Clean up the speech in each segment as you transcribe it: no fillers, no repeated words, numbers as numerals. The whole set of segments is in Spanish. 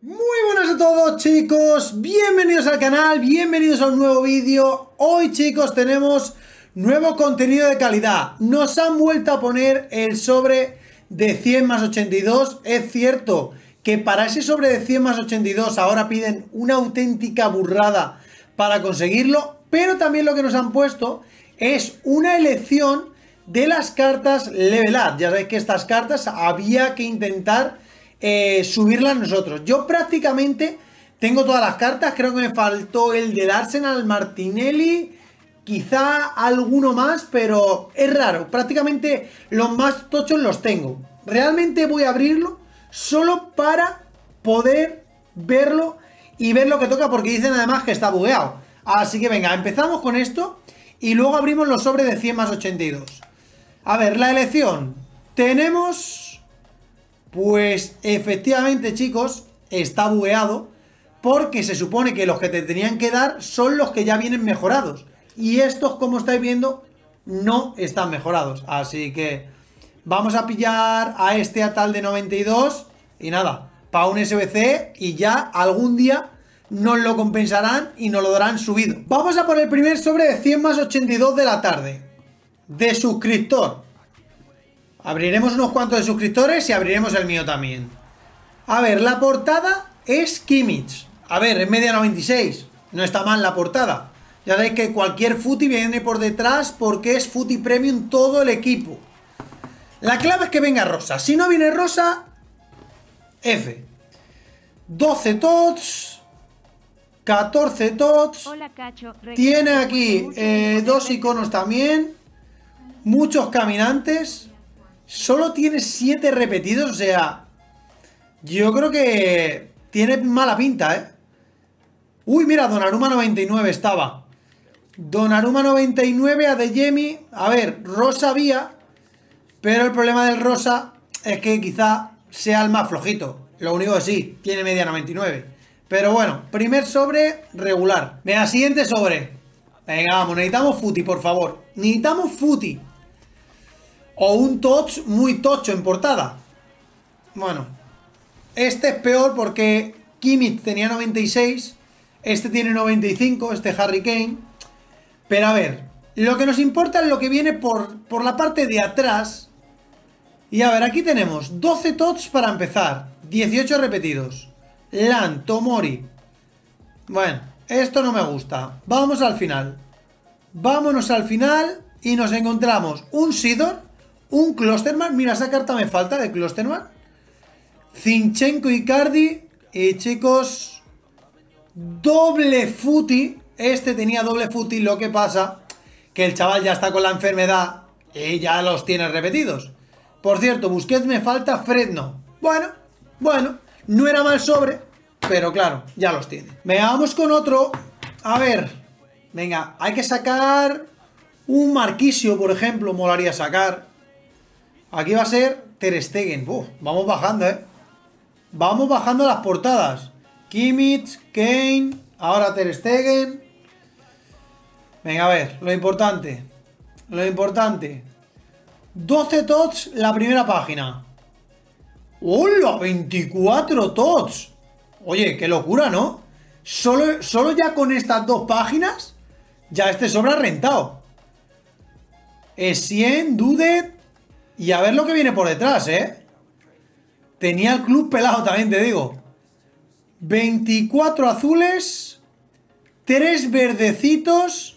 Muy buenas a todos, chicos, bienvenidos al canal, bienvenidos a un nuevo vídeo. Hoy, chicos, tenemos nuevo contenido de calidad. Nos han vuelto a poner el sobre de 100 más 82. Es cierto que para ese sobre de 100 más 82 ahora piden una auténtica burrada para conseguirlo, pero también lo que nos han puesto es una elección de las cartas Level Up. Ya sabéis que estas cartas había que intentar subirlas nosotros. Yo prácticamente tengo todas las cartas. Creo que me faltó el del Arsenal, Martinelli, quizá alguno más, pero es raro. Prácticamente los más tochos los tengo. Realmente voy a abrirlo solo para poder verlo y ver lo que toca, porque dicen además que está bugueado. Así que venga, empezamos con esto y luego abrimos los sobres de 100 más 82. A ver, la elección. Tenemos... Pues efectivamente, chicos, está bugueado, porque se supone que los que te tenían que dar son los que ya vienen mejorados. Y estos, como estáis viendo, no están mejorados. Así que vamos a pillar a este a tal de 92. Y nada, para un SBC y ya algún día nos lo compensarán y nos lo darán subido. Vamos a por el primer sobre de 100 más 82 de la tarde. De suscriptor. Abriremos unos cuantos de suscriptores y abriremos el mío también. A ver, la portada es Kimmich. A ver, es media 96. No está mal la portada. Ya veis que cualquier footy viene por detrás porque es footy premium todo el equipo. La clave es que venga rosa. Si no viene rosa, F. 12 tots. 14 tots. Hola, Cacho. Tiene aquí dos iconos también. Muchos caminantes. Solo tiene 7 repetidos, o sea, yo creo que tiene mala pinta, ¿eh? Uy, mira, Donnarumma 99 estaba. Donnarumma 99, Adeyemi. A ver, rosa había, pero el problema del rosa es que quizá sea el más flojito. Lo único que sí, tiene media 99. Pero bueno, primer sobre regular. Venga, siguiente sobre. Venga, vamos, necesitamos footy, por favor. Necesitamos footy. O un touch muy tocho en portada. Bueno, este es peor porque Kimmich tenía 96. Este tiene 95, este Harry Kane. Pero a ver, lo que nos importa es lo que viene por la parte de atrás. Y a ver, aquí tenemos 12 touch para empezar, 18 repetidos. Lan, Tomori. Bueno, esto no me gusta. Vamos al final. Vámonos al final y nos encontramos un Sidor, un Klosterman. Mira, esa carta me falta de Klosterman. Zinchenko y Icardi. Y chicos, doble footy. Este tenía doble footy. Lo que pasa que el chaval ya está con la enfermedad y ya los tiene repetidos. Por cierto, Busquets me falta, Fred no. Bueno, no era mal sobre, pero claro, ya los tiene. Venga, vamos con otro. A ver, venga, hay que sacar un Marquisio, por ejemplo. Molaría sacar. Aquí va a ser Ter Stegen. Vamos bajando, Vamos bajando las portadas. Kimmich, Kane, ahora Ter Stegen. Venga, a ver, lo importante. 12 tots la primera página. ¡Hola! 24 tots. Oye, qué locura, ¿no? Solo ya con estas dos páginas, ya este sobra rentado. Essien, Dudet. Y a ver lo que viene por detrás, Tenía el club pelado también, te digo. 24 azules. 3 verdecitos.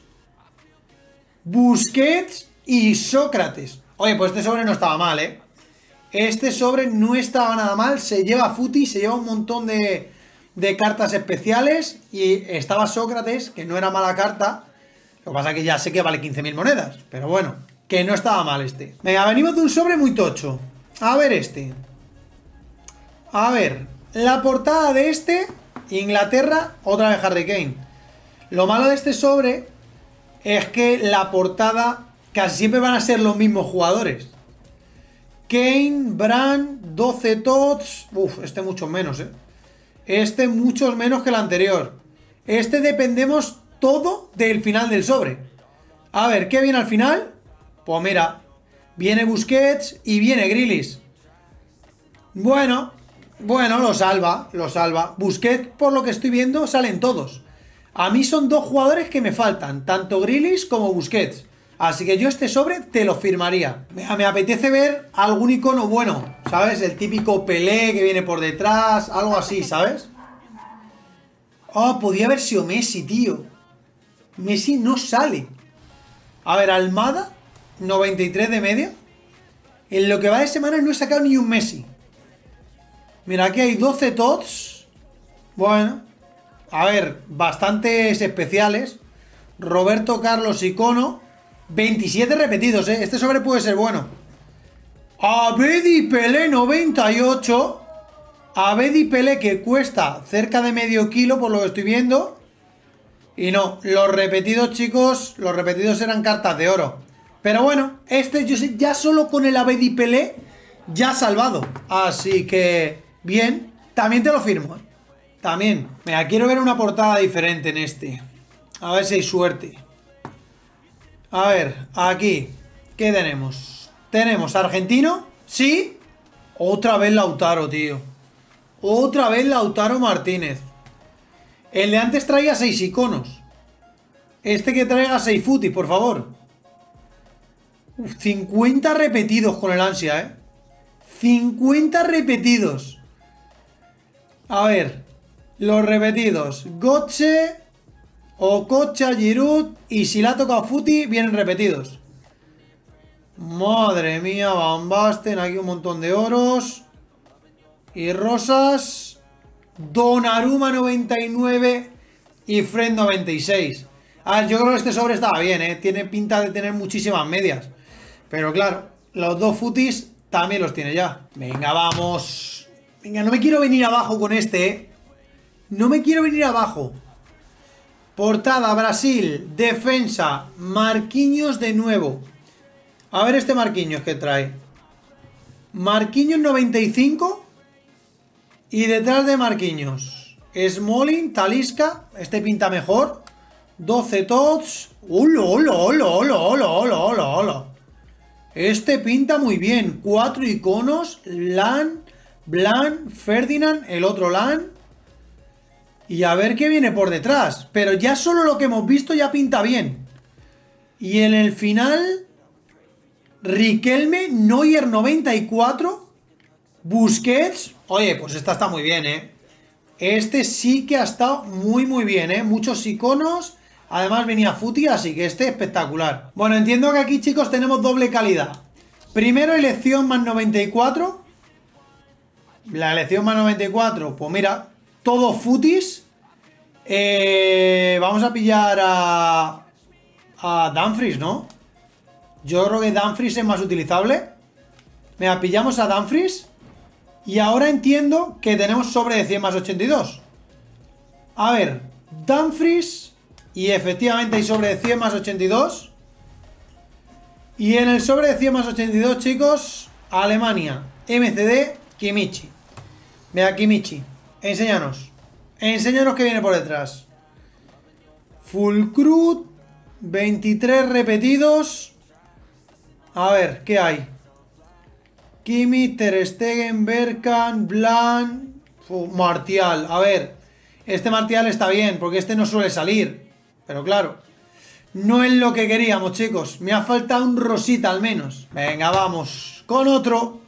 Busquets y Sócrates. Oye, pues este sobre no estaba mal, Este sobre no estaba nada mal. Se lleva footy, se lleva un montón de cartas especiales. Y estaba Sócrates, que no era mala carta. Lo que pasa es que ya sé que vale 15.000 monedas. Pero bueno, que no estaba mal este. Venga, venimos de un sobre muy tocho. A ver este. A ver, la portada de este, Inglaterra, otra vez Harry Kane. Lo malo de este sobre es que la portada casi siempre van a ser los mismos jugadores. Kane, Brand, 12 tots. Este mucho menos, Este muchos menos que el anterior. Este dependemos todo del final del sobre. A ver, ¿qué viene al final? Pues mira, viene Busquets y viene Grealish. Bueno, Bueno, lo salva, lo salva. Busquets, por lo que estoy viendo, salen todos. A mí son dos jugadores que me faltan, tanto Grealish como Busquets. Así que yo este sobre te lo firmaría. Me apetece ver algún icono bueno, ¿sabes? El típico Pelé que viene por detrás, algo así, ¿sabes? Oh, podía haber sido Messi, tío. Messi no sale. A ver, Almada, 93 de media. En lo que va de semana no he sacado ni un Messi. Mira, aquí hay 12 TOTS. Bueno, a ver, bastantes especiales. Roberto Carlos Icono. 27 repetidos, ¿eh? Este sobre puede ser bueno. Abedi Pelé 98. Abedi Pelé que cuesta cerca de medio kilo por lo que estoy viendo. Y no, los repetidos, chicos, los repetidos eran cartas de oro. Pero bueno, este yo sé, ya solo con el Abedi Pelé ya salvado. Así que, bien, también te lo firmo, ¿eh? También. Mira, quiero ver una portada diferente en este. A ver si hay suerte. A ver, aquí, ¿qué tenemos? Tenemos argentino, sí. Otra vez Lautaro, tío. Otra vez Lautaro Martínez. El de antes traía 6 iconos. Este que traiga 6 futis, por favor. 50 repetidos con el ansia, ¿eh? 50 repetidos. A ver, los repetidos. Götze, Okocha, Giroud. Y si la ha tocado Futi, vienen repetidos. Madre mía, Van Basten. Aquí un montón de oros. Y rosas. Donnarumma 99. Y Fred 96. A ver, yo creo que este sobre estaba bien, ¿eh? Tiene pinta de tener muchísimas medias. Pero claro, los dos futis también los tiene ya. Venga, vamos. Venga, no me quiero venir abajo con este, ¿eh? No me quiero venir abajo. Portada, Brasil, defensa, Marquinhos de nuevo. A ver este Marquinhos que trae. Marquinhos 95. Y detrás de Marquinhos, Smalling, Talisca. Este pinta mejor. 12 TOTS. ¡Hola, hola, hola, hola, hola, hola, hola, hola! Este pinta muy bien. 4 iconos. Lan, Blan, Ferdinand, el otro Lan. Y a ver qué viene por detrás. Pero ya solo lo que hemos visto ya pinta bien. Y en el final, Riquelme, Neuer 94. Busquets. Oye, pues esta está muy bien, ¿eh? Este sí que ha estado muy, muy bien, ¿eh? Muchos iconos. Además venía Futi, así que este espectacular. Bueno, entiendo que aquí, chicos, tenemos doble calidad. Primero, elección más 94. La elección más 94, pues mira, todos futis. Vamos a pillar a Dumfries, ¿no? Yo creo que Dumfries es más utilizable. Mira, pillamos a Dumfries. Y ahora entiendo que tenemos sobre de 100 más 82. A ver, Dumfries. Y efectivamente hay sobre de 100 más 82. Y en el sobre de 100 más 82, chicos, Alemania, MCD, Kimmich. Mira, Kimmich, enséñanos. Enséñanos qué viene por detrás. Fulkrug, 23 repetidos. A ver, ¿qué hay? Kimmich, Ter Stegen, Bergkamp, Blanc, Martial. A ver, este Martial está bien, porque este no suele salir. Pero claro, no es lo que queríamos, chicos. Me ha faltado un rosita al menos. Venga, vamos con otro.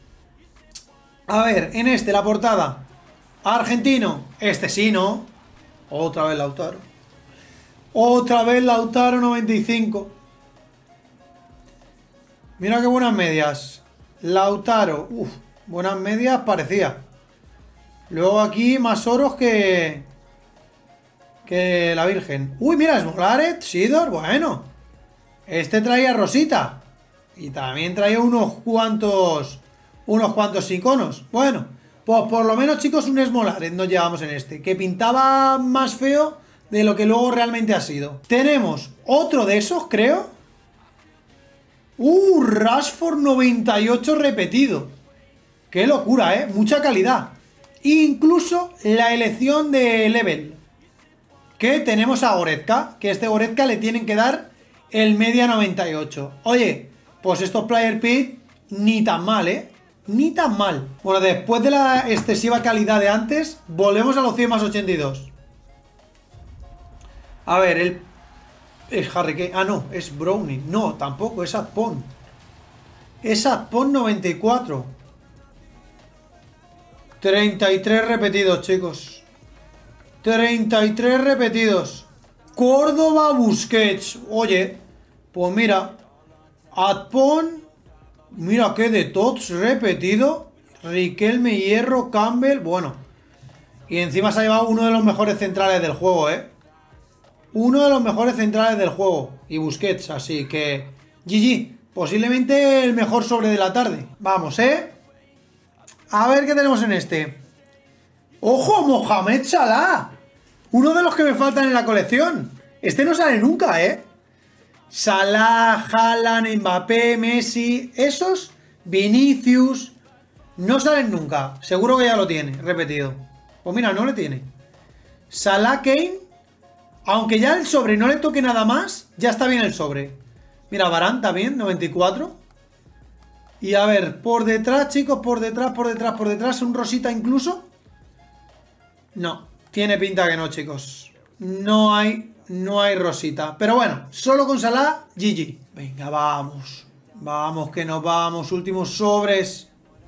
A ver, en este, la portada. Argentino. Este sí, ¿no? Otra vez Lautaro. Otra vez Lautaro 95. Mira qué buenas medias. Lautaro. Uf, buenas medias parecía. Luego aquí más oros que la Virgen. Uy, mira, Smolarek, Sidor, bueno. Este traía rosita. Y también traía unos cuantos iconos. Bueno, pues por lo menos, chicos, un Smolarek nos llevamos en este. Que pintaba más feo de lo que luego realmente ha sido. Tenemos otro de esos, creo. Rashford 98 repetido. Qué locura, ¿eh? Mucha calidad. Incluso la elección de level. Que tenemos a Goretzka. Que a este Goretzka le tienen que dar el media 98. Oye, pues estos Player Pick ni tan mal, ¿eh? Ni tan mal. Bueno, después de la excesiva calidad de antes, volvemos a los 100 más 82. A ver, es Harry Kane. Ah, no, es Browning. No, tampoco, es Adpon. Es Adpon 94. 33 repetidos, chicos. 33 repetidos. Córdoba Busquets. Oye, pues mira. Adpon. Mira que de tots repetido. Riquelme, Hierro, Campbell. Bueno. Y encima se ha llevado uno de los mejores centrales del juego, Uno de los mejores centrales del juego. Y Busquets, así que... GG. Posiblemente el mejor sobre de la tarde. Vamos, A ver qué tenemos en este. ¡Ojo, Mohamed Salah! Uno de los que me faltan en la colección. Este no sale nunca, Salah, Haaland, Mbappé, Messi... Esos, Vinicius... No salen nunca. Seguro que ya lo tiene, repetido. Pues mira, no le tiene. Salah, Kane... Aunque ya el sobre no le toque nada más, ya está bien el sobre. Mira, Varane también, 94. Y a ver, por detrás, chicos, por detrás, un rosita incluso. No, tiene pinta que no, chicos. No hay rosita. Pero bueno, solo con Salah, GG. Venga, vamos. Vamos, que nos vamos. Últimos sobres.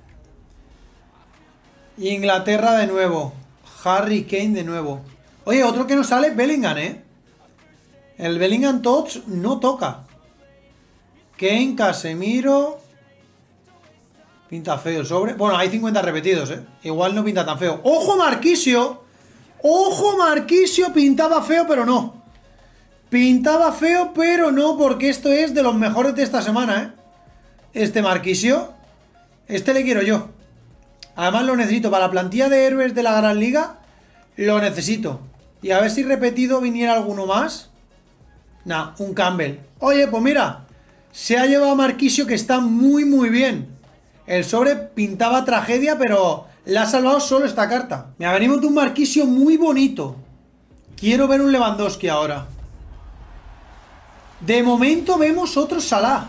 Inglaterra de nuevo. Harry Kane de nuevo. Oye, otro que no sale, Bellingham, El Bellingham Tots no toca. Kane, Casemiro. Pinta feo el sobre. Bueno, hay 50 repetidos, Igual no pinta tan feo. ¡Ojo, Marquisio! ¡Ojo, Marquisio! Pintaba feo, pero no. Pintaba feo, pero no, porque esto es de los mejores de esta semana, Este Marquisio. Este le quiero yo. Además lo necesito. Para la plantilla de héroes de la Gran Liga, lo necesito. Y a ver si repetido viniera alguno más. Nah, un Campbell. Oye, pues mira. Se ha llevado a Marquisio, que está muy, muy bien. El sobre pintaba tragedia, pero le ha salvado solo esta carta. Me venimos de un Marquisio muy bonito. Quiero ver un Lewandowski ahora. De momento vemos otro Salah.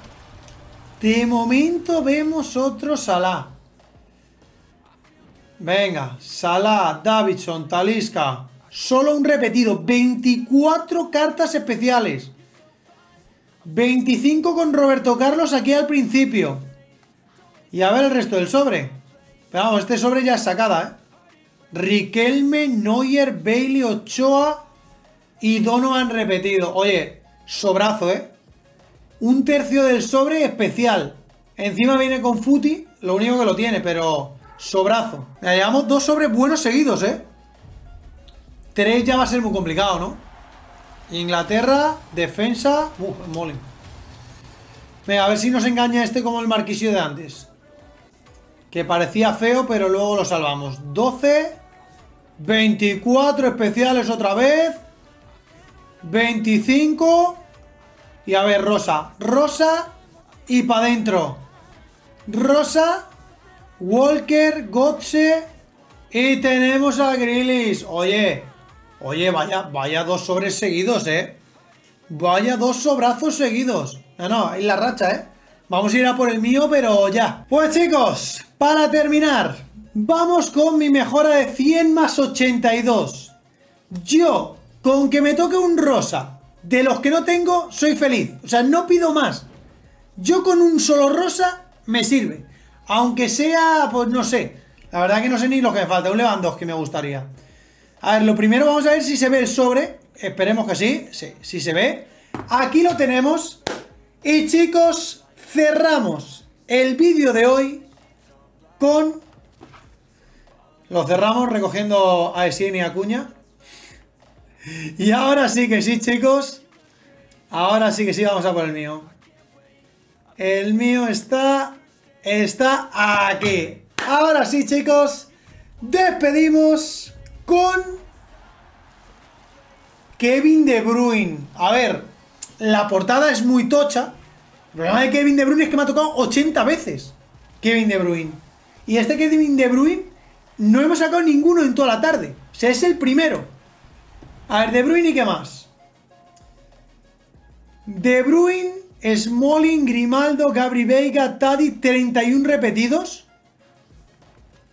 Venga, Salah, Davidson, Talisca. Solo un repetido. 24 cartas especiales. 25 con Roberto Carlos aquí al principio. Y a ver el resto del sobre. Pero vamos, este sobre ya es sacada, Riquelme, Neuer, Bailey, Ochoa y Donovan repetido. Oye, sobrazo, Un tercio del sobre especial. Encima viene con Futi, lo único que lo tiene, pero sobrazo. Ya llevamos 2 sobres buenos seguidos, 3 ya va a ser muy complicado, ¿no? Inglaterra, defensa... Molin. Venga, a ver si nos engaña este como el Marquisio de antes. Que parecía feo, pero luego lo salvamos. 12. 24 especiales otra vez. 25. Y a ver, rosa. Rosa y para adentro. Rosa, Walker, Götze. Y tenemos a Grealish. Oye, vaya 2 sobres seguidos, Vaya 2 sobrazos seguidos. No, es la racha, Vamos a ir a por el mío, pero ya. Pues chicos, para terminar, vamos con mi mejora de 100 más 82. Yo, con que me toque un rosa de los que no tengo, soy feliz. O sea, no pido más. Yo con un solo rosa me sirve. Aunque sea, pues no sé. La verdad que no sé ni lo que me falta. Un Lewandowski me gustaría. A ver, lo primero vamos a ver si se ve el sobre. Esperemos que sí. Sí se ve. Aquí lo tenemos. Y chicos, cerramos el vídeo de hoy con... Lo cerramos recogiendo a Essien y Acuña. Y ahora sí que sí, chicos. Ahora sí que sí, vamos a por el mío. El mío está aquí. Ahora sí, chicos. Despedimos con Kevin De Bruyne. A ver, la portada es muy tocha. El problema de Kevin De Bruyne es que me ha tocado 80 veces Kevin De Bruyne. Y este Kevin De Bruyne no hemos sacado ninguno en toda la tarde. O sea, es el primero. A ver, De Bruyne y qué más. De Bruyne, Smalling, Grimaldo, Gabri Veiga, Tadic, 31 repetidos.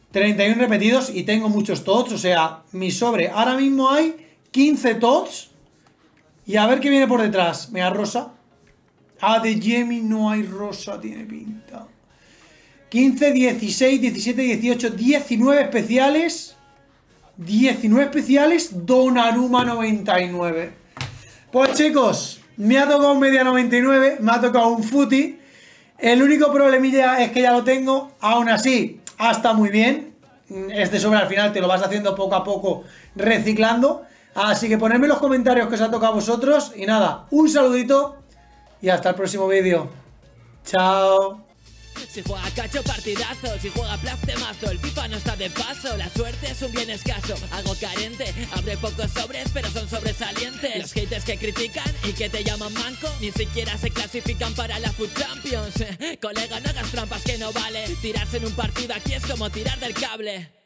31 repetidos y tengo muchos TOTS. O sea, mi sobre, ahora mismo hay 15 TOTS. Y a ver qué viene por detrás. Mega rosa. Ah, de Yemi no hay rosa, tiene pinta. 15, 16, 17, 18, 19 especiales. 19 especiales, Donnarumma 99. Pues chicos, me ha tocado un media 99, me ha tocado un footy. El único problemilla es que ya lo tengo. Aún así, está muy bien. Este sobre al final te lo vas haciendo poco a poco, reciclando. Así que ponedme en los comentarios que os ha tocado a vosotros. Y nada, un saludito y hasta el próximo vídeo. Chao. Si juega cacho partidazo, si juega plastemazo, el FIFA no está de paso, la suerte es un bien escaso, algo carente, abre pocos sobres pero son sobresalientes. Los haters que critican y que te llaman manco, ni siquiera se clasifican para la Food Champions. Colega, no hagas trampas que no vale, tirarse en un partido aquí es como tirar del cable.